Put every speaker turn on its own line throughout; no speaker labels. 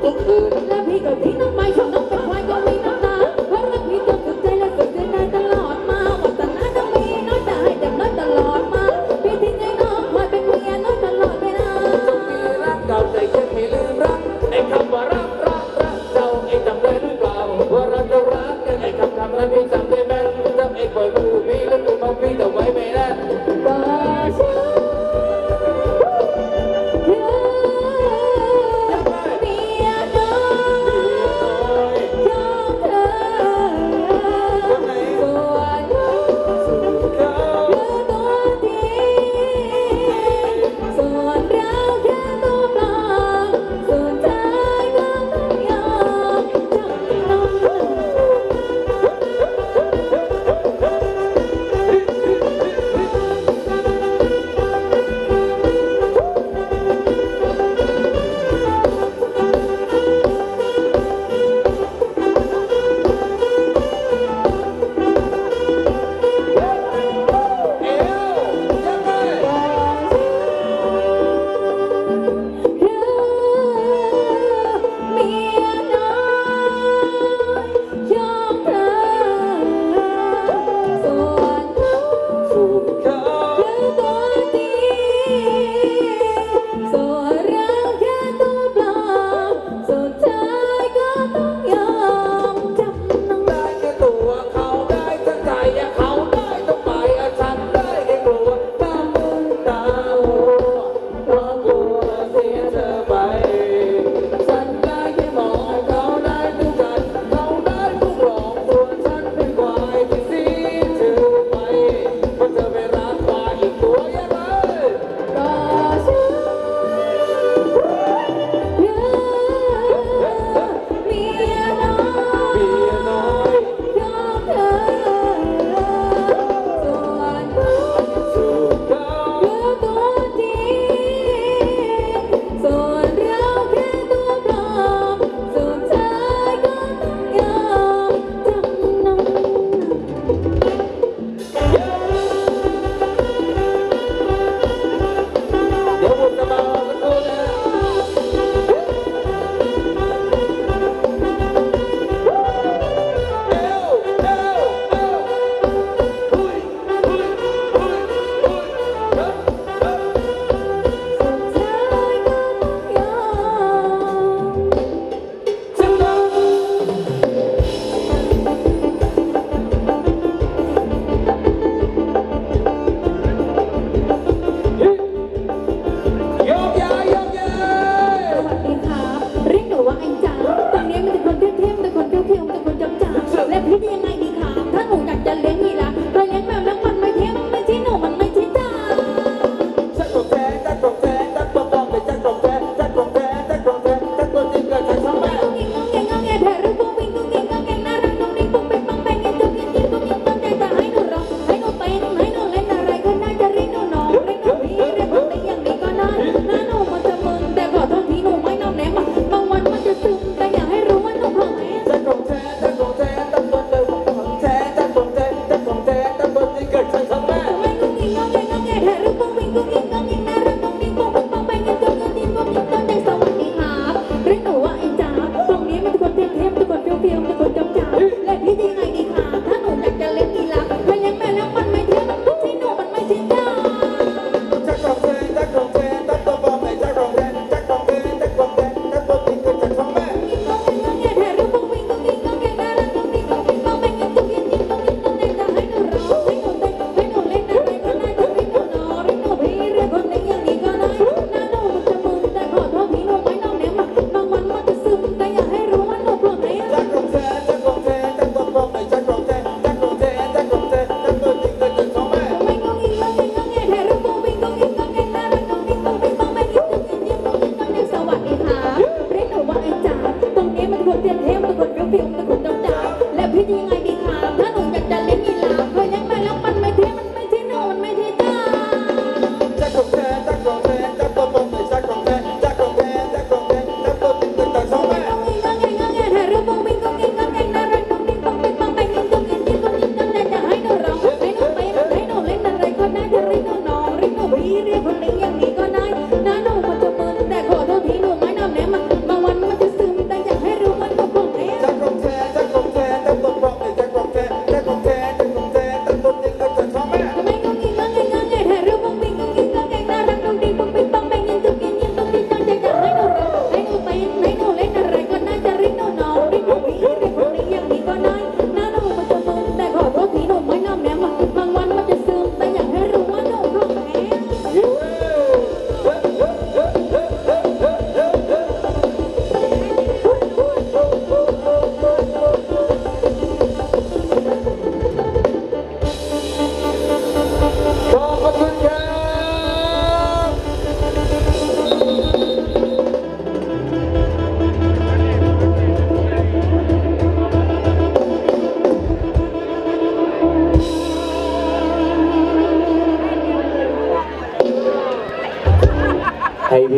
ทุกคืน
และพี่ก็ทิ้งน้องไปชอบน้องเป็นควายก็มีน้ำตาเพราะรักพี่จนสุดใจและสุดใจได้ตลอดมาวัฒนาต้องมีน้อยแต่ให้เต็มน้อยตลอดมาพี่ทิ้งให้น้องคอยเป็นเมียน้อยตลอดเวลา
ต้องมีรักเก่าแต่ยังไม่ลืมรักไอ้คำว่ารักเจ้าไอ้จำได้หรือเปล่าว่าเราจะรักกันไอ้คำนั้นพี่จำได้แม่นถ้าไอ้ปล่อยมือพี่แล้วตัวมาพี่แต่ไว้ไม่ได้
ก็ฉันคือเมียน้อย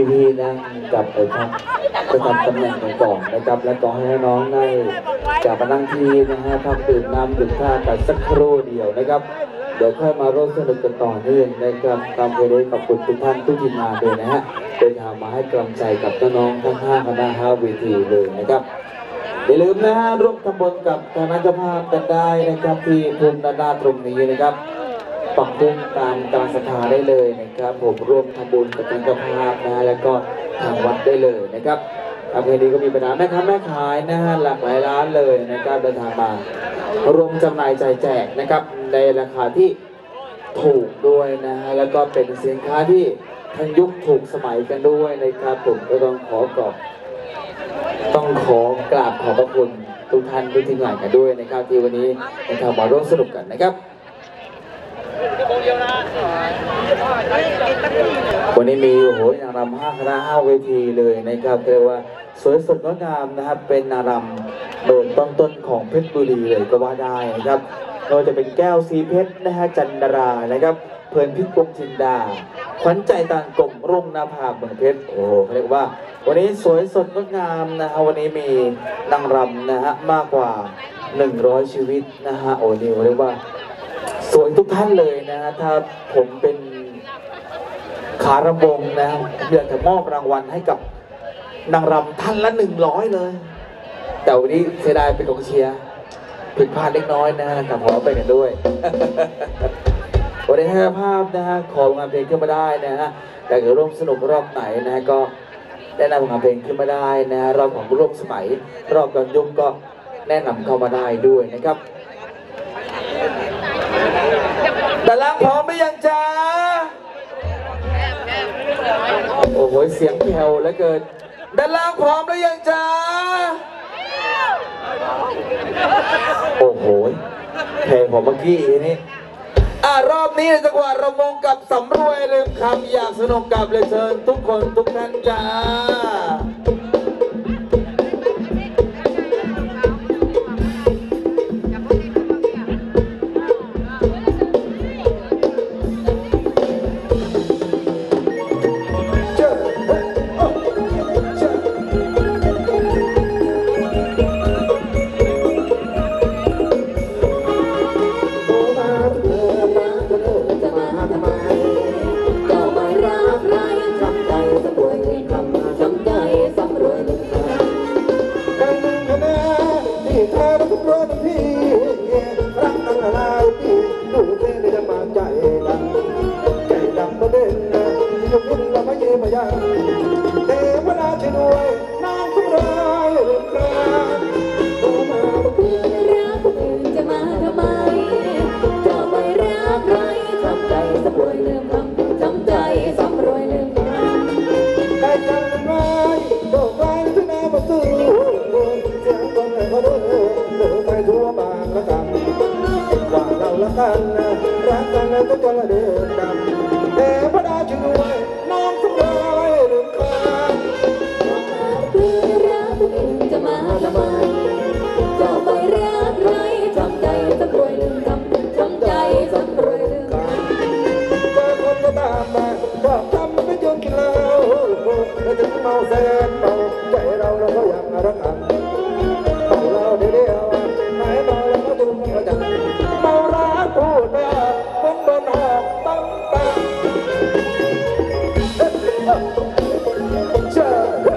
พี่ๆนั่งกับไอ้ครับประจำตำแหน่งก่อนนะครับแล้วก็ให้น้องได้กลับมานั่งที่นะฮะพักดื่มน้ำดื่มข้าวกันสักครู่เดียวนะครับเดี๋ยวค่อยมาร่วมสนุกกันต่อเนื่องนะครับตามเคยได้ขอบคุณทุกท่านทุกทีมงานเลยนะฮะเดินทางมาให้กำลังใจกับน้องๆทั้ง5คณะ5เวทีเลยนะครับอย่าลืมนะฮะร่วมทำบุญกับคณะเจ้าภาพกันได้นะครับที่ภูมินาตรงนี้นะครับปักบุ้งตามการศรัทธาได้เลยนะครับผมร่วมทำบุญกับคณะเจ้าภาพนะแล้วก็ทางวัดได้เลยนะครับอำเภอนี้ก็มีปัญหาแม่ค้าแม่ขายนะฮะหลากหลายร้านเลยนะครับเดินทางมารวมจำหน่ายจ่ายแจกนะครับในราคาที่ถูกด้วยนะฮะแล้วก็เป็นสินค้าที่ทันยุคถูกสมัยกันด้วยนะครับผมก็ต้องขอกราบขอบพระคุณทุกท่านทุกทีมงานกันด้วยนะครับที่วันนี้นะครับมาร่วมสนุกกันนะครับวันนี้มีโอ้โหนางรำ5 คณะ 5 เวทีเลยนะครับเรียกว่าสวยสดงดงามนะครับเป็นนางรำโดดต้นของเพชรบุรีเลยก็ว่าได้นะครับเราจะเป็นแก้วสีเพชรนะฮะจันดารานะครับเพลินพิกงจินดาขวัญใจต่างกลมรุ่งนาภาเมืองเพชรโอ้โหเรียกว่าวันนี้สวยสดงดงามนะฮะวันนี้มีนางรำนะฮะมากกว่า100 ชีวิตนะฮะโอ้นี่เรียกว่าสวยทุกท่านเลยนะฮะถ้าผมเป็นขารำวงนะเพื่อจะมอบรางวัลให้กับนางรำท่านละ100เลยแต่วันนี้เสียดายเป็นกองเชียร์ผิดพลาดเล็กน้อยนะฮะกับขอไปกันด้วยวันนี้ให้ภาพนะฮะของงานเพลงขึ้นมาได้นะฮะอยากจะร่วมสนุกรอบไหนนะก็ได้นำงานเพลงขึ้นมาได้นะฮะรอบของร่วมสมัยรอบย้อนยุคก็แนะนำเข้ามาได้ด้วยนะครับแต่ล่างพร้อมหรือยังจ๊ะโอ้โหเสียงแผ่วเหลือเกินด้านล่างพร้อมหรือยังจ๊ะโอ้โหเพลงผมเมื่อกี้นี่รอบนี้จังหวะระมงกับสำรวยลืมคำอยากสนุกกับเลยเชิญทุกคนทุกท่านจ้ารักกันแล้วก็จะเดินดำแต่พระดาช่วยน้องสบายหรือเปล่ารักจะมาทำไมจะไปรักใครทำใจสักรวยลืมคำทำใจสักรวยลืมคำเจอคนก็ตามมาบอกทำไม่จนกินเหล้าแล้วถึงเมาแสนเมาใจเราก็อยากรักกันเมาเราเดียวไหนเมาแล้วก็ดูมันจะเมารักพูดไม่ออกมันโดนหอกตั้งตาเชื่อ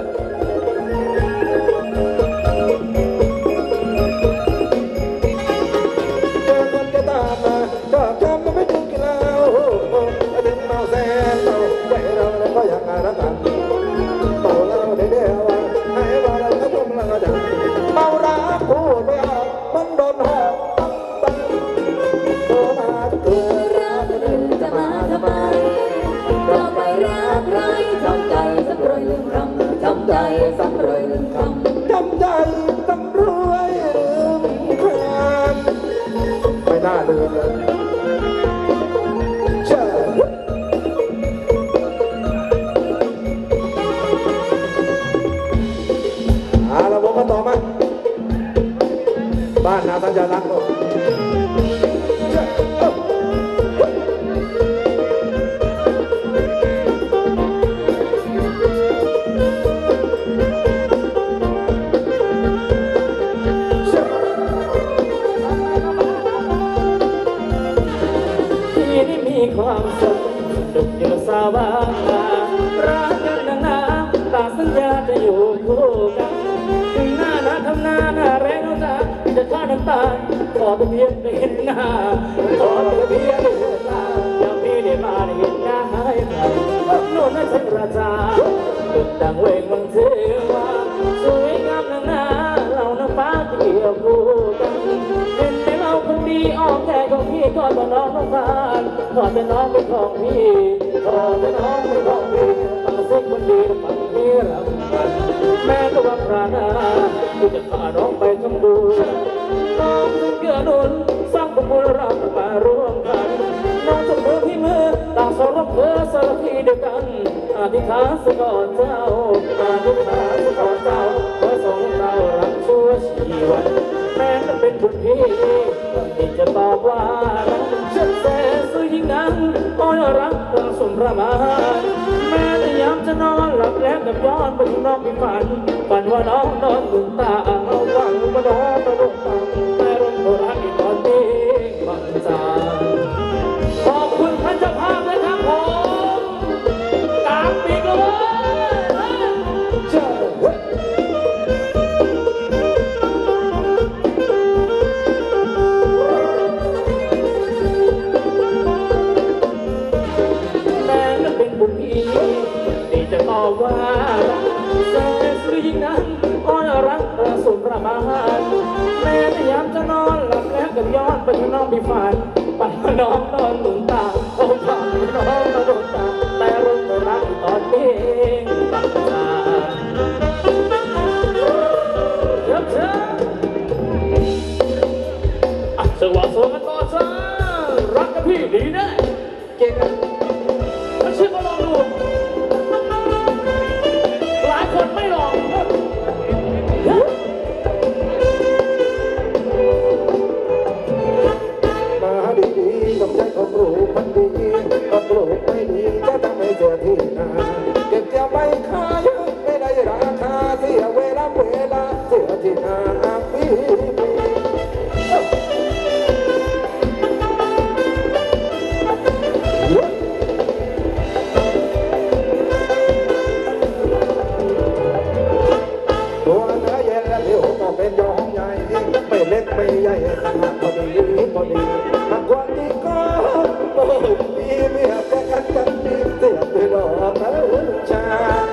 เจอคนจะตามมาก็ทำมันไม่ถึงกินเหล้าถึงเมาแสนเมาใจเราก็อยากรักกันเมาเราเดียวไหนเมาแล้วก็ดูมันจะเมารักพูดไม่ออกมันโดนหอกจะมาทำไมเราไปรักใครทำใจสักรวยลืมคำทำใจสักรวยลืมคำทำใจสักรวยลืมคำไม่น่าลืมเลยเชื่อเราบอกกันต่อมาบ้านนาตั้งใจรักโลกตายขอเป็นเพียงได้เห็นหน้าขอเป็นเพียงได้เห็นหน้าอย่างพี่ได้มาได้เห็นหน้าให้กันโน่นนั่นฉันราชาตึกดังเวงมังเทวาสวยงามนังนาเราน้ำฟ้าเกี่ยวคู่กันเห็นแต่เราคนดีออกแค่ของพี่ก็ต่อน้องน้องฟานขอเป็นน้องเป็นของพี่ขอเป็นน้องเป็นของพี่ฟังเสียงคนดีฟังพี่รำกันแม่ก็ว่าพระนาที่จะพาน้องไปทำบุญน้องจะเกื้อหนุนสร้างบุญบุญเรามาร่วมกันน้องจะมือพี่มือต่างสรบเพื่อสารพีเดียวกันอธิษฐานสก่อนเจ้าอธิษฐานสก่อนเจ้าเพื่อสองเรารักชั่วชีวันแม้จะเป็นบุญพี่ที่จะตอบว่าฉันแสนซื้อยิ่งนั้นอ้อยรักเราสมประมาณแม้แต่ยามจะนอนหลับแล้วกับย้อนไปถึงน้องมีฝันว่าน้องนอนลืมตาเอาหวังว่าน้องจะลุกตาแต่รุ่นโบราณอีกตอนนี้บังจางขอบคุณท่านเจ้าภาพนะครับผมกางปีกเลยเจ้าแม้จะเป็นบุญพี่ที่จะตอบว่าแสนสุดยิ่งนั้นอ้อนรักประสุนประมาณแม้แต่ยามจะนอนหลับแล้วกับย้อนไปที่น้องมีฝันว่าน้องนอนหนุนตาโอ้ฝันน้องนอนหนุนตาแต่รุ่งรักตอนนี้ตัดตาเชิญเชิญสวัสดีกันต่อจ้ารักกับพี่ดีแน่เก่งนะมันชื่อมาลองดูหลายคนไม่ลอง
มาดีๆต้องใช้ความรู้มันดีความรู้ไม่ดีจะทำให้เจอที่นาเก็บเกี่ยวไม่ขายไม่ได้ราคาเสียเวลาเสียที่นาพี่ ตัวเนื้อเย็นและผิวก็เป็นยองใหญ่ไม่เล็กไม่ใหญ่ขนาดพอดีหากวันนี้ก็ดีเมียแค่กันดีเสียไปดอกนะชา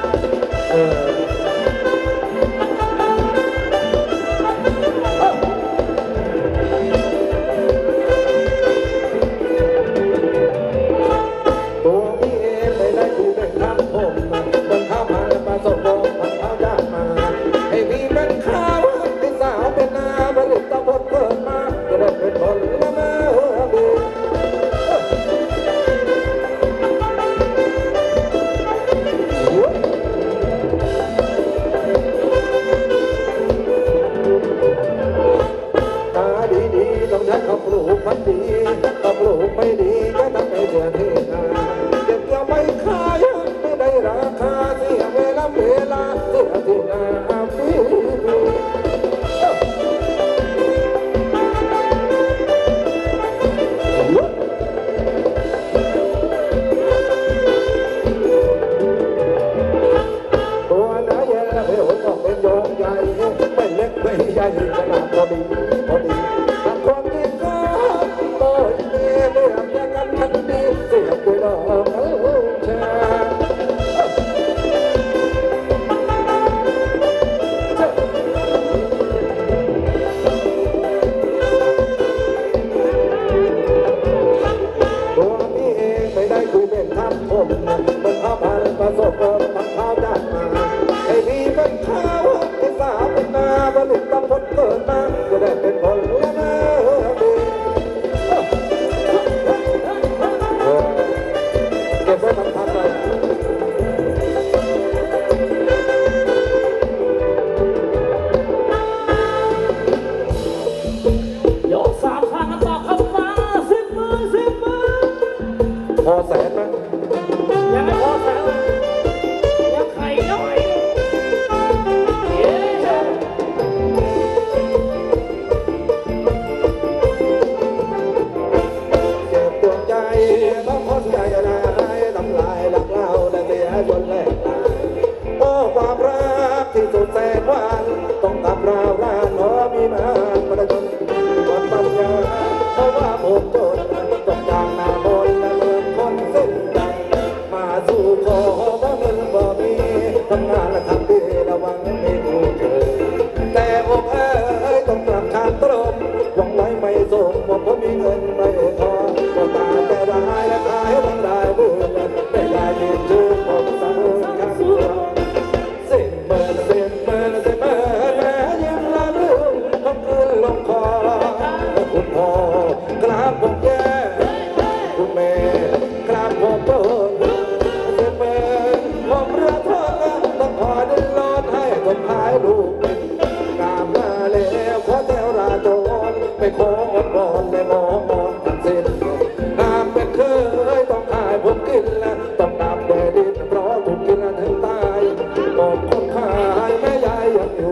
ตัวพี่เองไม่ได้ถูกเป็นคำผมมันเข้ามาประสบโลกมันเข้ายากมาให้มีเป็นข้าวให้สาวเป็นนาผลิตตะพดเกิดมาจะได้เป็นคนละเมอดี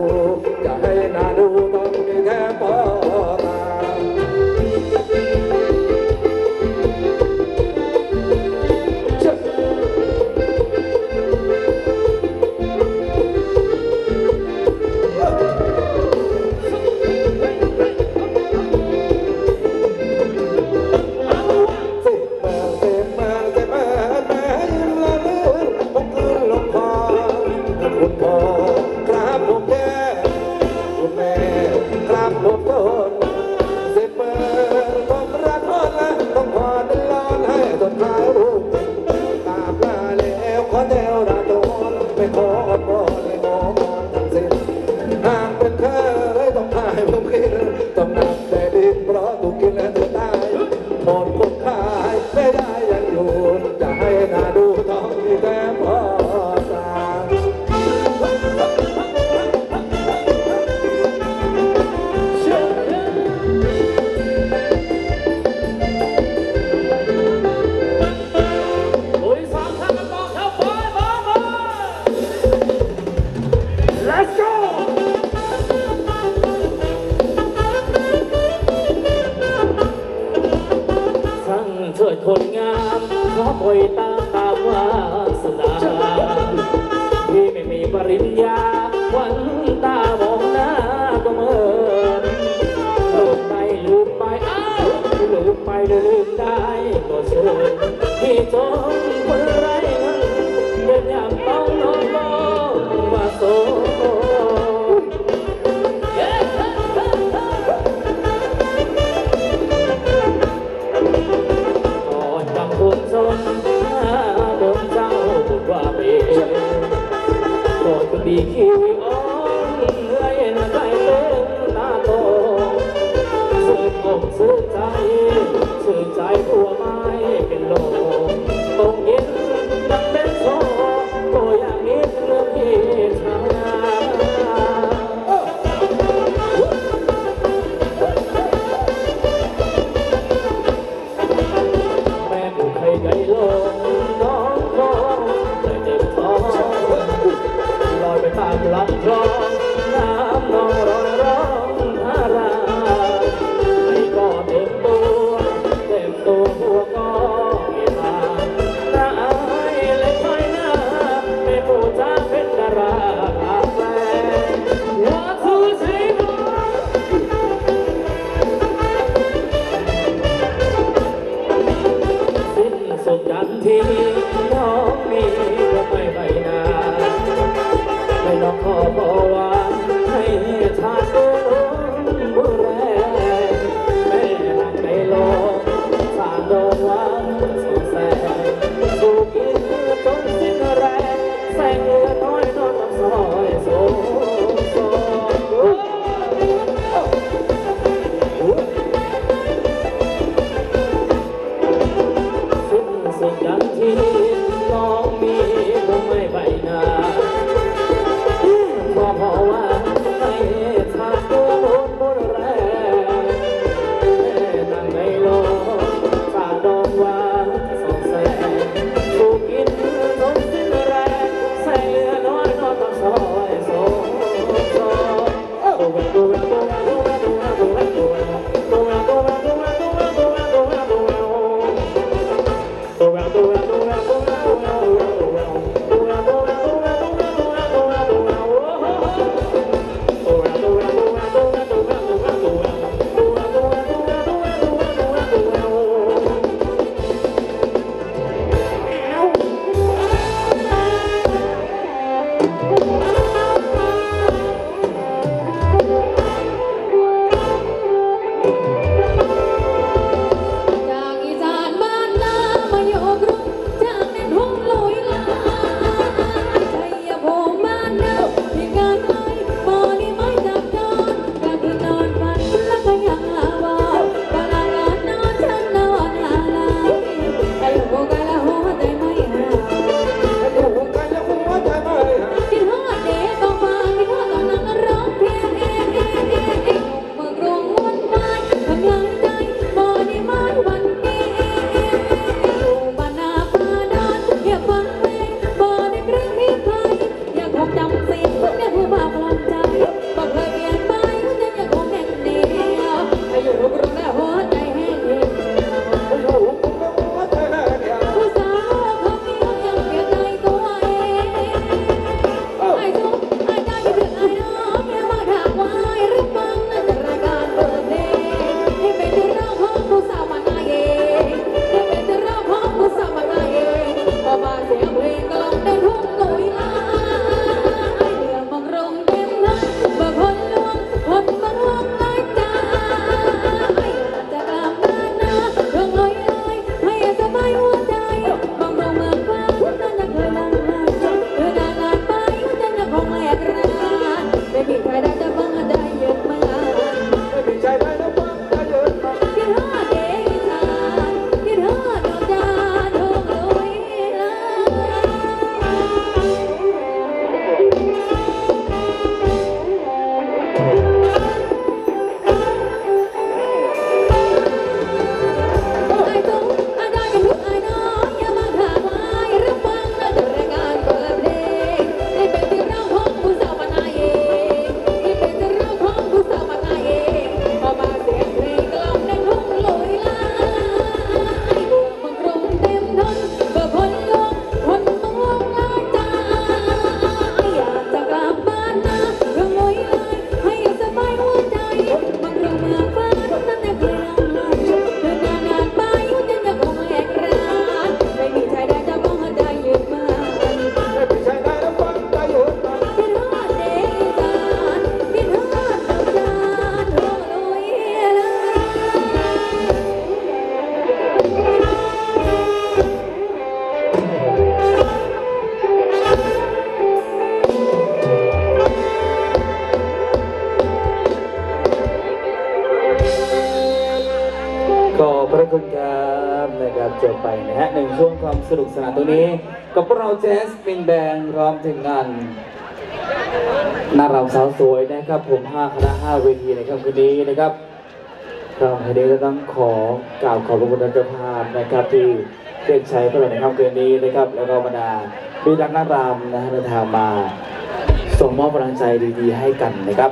จะให้น่าดูต้องมีแค่ปอตาต้องนับแต่ดินเพราะถูกกินและถูกตายหมดคนขายไม่ได้ยังอยู่จะให้น่าดูต้องมีแต่พอตา
เถิดคนงามขอคอยตามวาสนาที่ไม่มีปริญญาวันตามองหน้าก็เหมือนลืมไปลืมไปลืมไปลืมได้ก็เชิญที่จงคนไร้เงินอย่างต้องน้องมาโซคนจนโดนเจ้าบุญว่าเป็นโดนคนดีคิวพระคุณครับนะครับจบไปนะฮะหนึ่งช่วงความสนุกสนานตรงนี้กับพวกเราแจ๊สมินแบงพร้อมถึงงานนางรำสาวสวยนะครับผม5 คณะ 5 เวทีในค่ำคืนนี้นะครับก็ให้ได้ต้องขอกราบขอบพระคุณท่านเจ้าภาพนะครับที่เรียกใช้พวกเราในค่ำคืนนี้นะครับแล้วก็บรรดาบิดานักรำนะฮะเดินทางมาส่งมอบกำลังใจดีๆให้กันนะครับ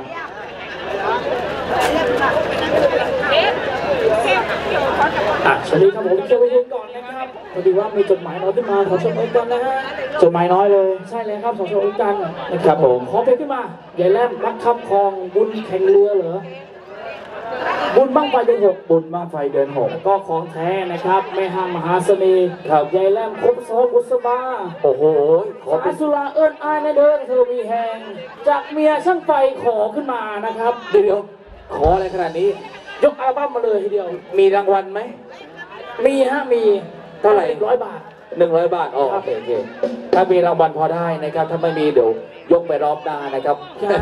สวัสดีครับผมเกี่ยวไปก่อนนะครับพอดีว่ามีจดหมายน้อยขึ้นมาขอชมกันนะฮะ
จดหมายน้อยเลย
ใช่เลยครับขอชมกันนะครับผมขอเพลงขึ้นมาใหญ่แหลมรักคำคลองบุญแข่งเรือเหรอบุญบ้างไฟเดือน 6
บุญบ้างไฟเดือน 6
ก็ของแท้นะครับแม่ห้างมหาเสน่ห์
ครับ
ใหญ่แหลมครบซ้อนบุษบา
โอ้โห
ขอสุราเอิญอายนะเดินเธอมีแหงจากเมียช่างไฟขอขึ้นมานะครับ
เดี๋ยวขออะไรขนาดนี้
ยกอัลบั้มมาเลยทีเดียว
มีรางวัลไหม
มีฮะมี
เท่าไหร่
100 บาท
100 บาทโอเคถ้ามีรางวัลพอได้นะครับถ้าไม่มีเดี๋ยวยกไปรอบหน้านะครับ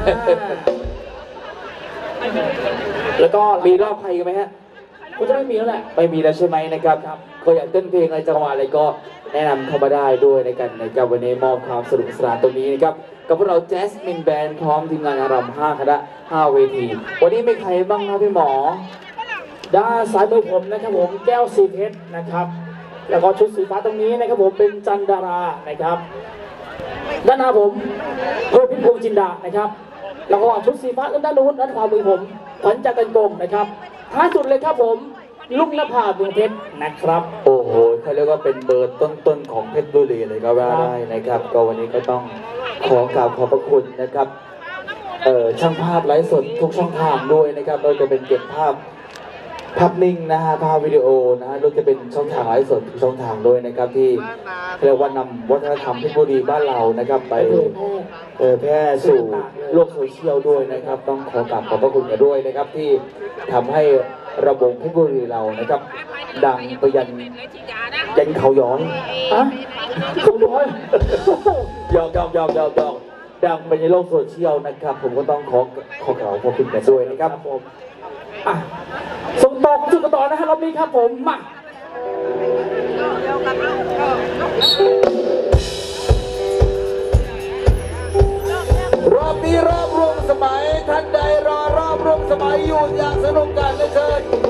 แล้วก็มีรอบใครกันไหมฮะ
ก็จะไม่มีแล้วแหละ
ไม่มีแล้วใช่ไหมนะครับก็อยากเต้นเพลงอะไรจังหวะอะไรก็แนะนำเข้ามาได้ด้วยในกันในวันนี้มอบความสนุกสนานตรงนี้นะครับกับพวกเราแจสมินแบนด์พร้อมทีมงานอารมณ์5 คณะ 5 เวทีวันนี้มีใครบ้างนะพี่หมอ
ด้านซ้ายมือผมนะครับผมแก้วสีเพชรนะครับแล้วก็ชุดสีฟ้าตรงนี้นะครับผมเป็นจันดารานะครับด้านหน้าผมเพิ่มพิพงษ์จินดานะครับแล้วก็ชุดสีฟ้าด้านนู้นด้านขวามือผมขวัญจักรกงนะครับท้ายสุดเลยครับผมลุงนภาเมืองเพชรนะครับ
โอ้โหเขาเรียกว่าเป็นเบอร์ต้นๆของเพชรบุรีเลยก็ว่าได้นะครับก็วันนี้ก็ต้องขอกราบขอบพระคุณนะครับช่างภาพไลฟ์สดทุกช่องทางด้วยนะครับโดยจะเป็นเก็บภาพนิ่งนะฮะภาพวิดีโอนะฮะเราจะเป็นช่องทางไลฟ์สดทุกช่องทางด้วยนะครับที่เรียกว่านำวัฒนธรรมเพชรบุรีบ้านเรานะครับไปแพร่สู่โลกโซเชียลด้วยนะครับต้องขอกราบขอบพระคุณกันด้วยนะครับที่ทำให้ระบบเพชรบุรีเรานะครับดังไปยันเขาย้อย
เขาย้อย
ยอกดังไปในโลกโซเชียลนะครับผมก็ต้องขอขอบคุณกันด้วยนะครับ
ผมส่งต่อจุดต่อนะฮะรอบนี้ครับผมม
ารอบนี้รอบรวมสมัยท่านใดรอรอบรวมสมัยอยู่อย่างสนุกกันเลยเชิญ